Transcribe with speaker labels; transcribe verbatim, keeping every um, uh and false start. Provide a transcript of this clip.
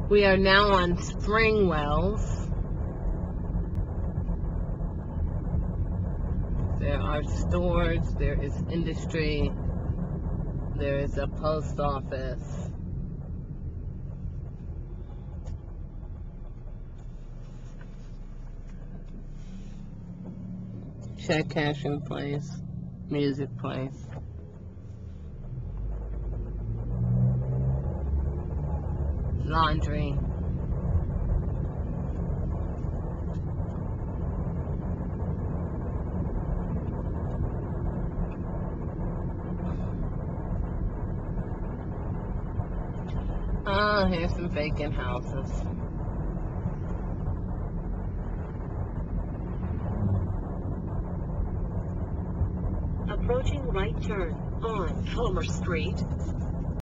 Speaker 1: We are now on Spring Wells. There are stores, there is industry, there is a post office. Check cashing place, music place. Laundry. Oh, here's some vacant houses.
Speaker 2: Approaching right turn on Homer Street.